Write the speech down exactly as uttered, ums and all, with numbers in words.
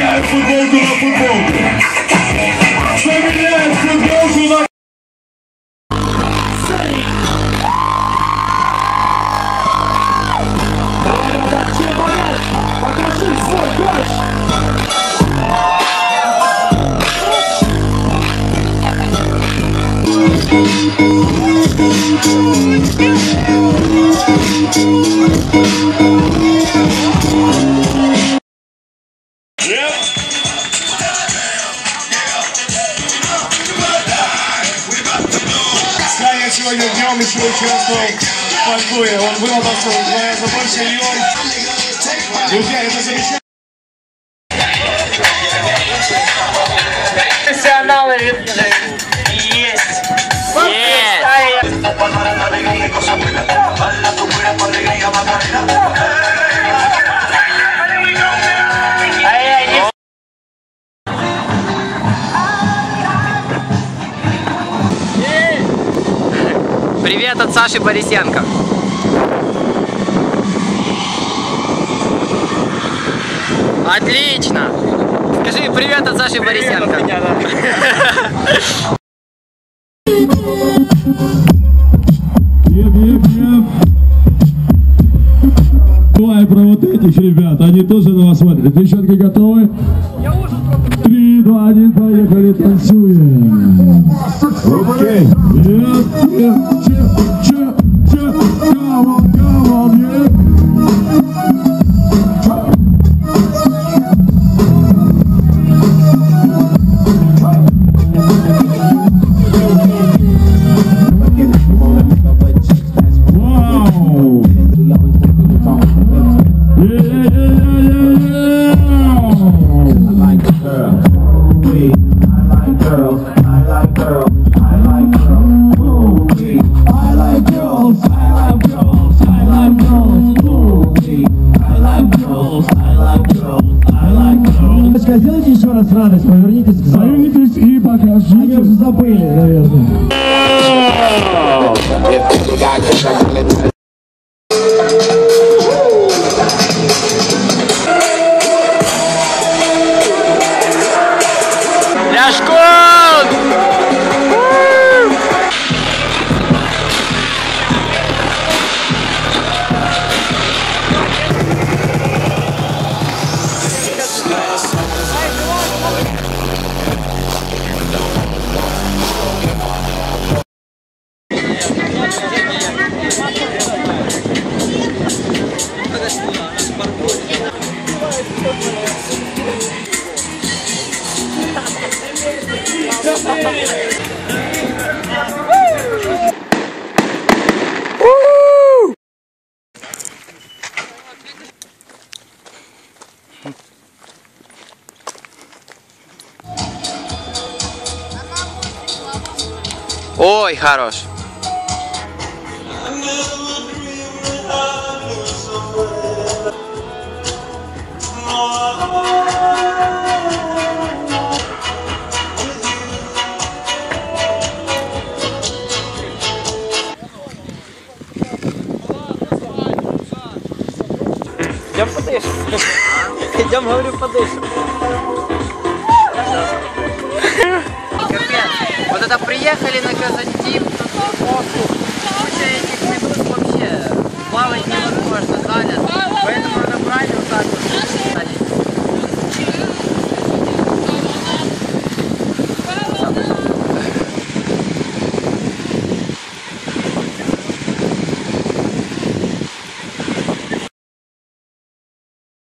Заменяю футболку на футболку. Заменяю футболку на... Покажи свой дождь! Саня сегодня днем еще участвовал в паркуре. Он вымотался вдвое за больше, и он... Друзья, это замечательно. Профессионалы есть. Есть. Привет от Саши Борисенко. Отлично. Скажи привет от Саши Борисенко. От меня, да. Давай про вот этих ребят, они тоже на вас смотрят. Девчонки готовы? Три, два, один, поехали, танцуем. Окей. Нет, нет, че, че, че, come on, come on, yeah. Сделайте еще раз радость, повернитесь к залу. Повернитесь и покажите. Они уже забыли, наверное. Ой, хорош. Идем подышим. Идем, говорю, подышим. Капец. Вот это приехали на Казантип, тут куча этих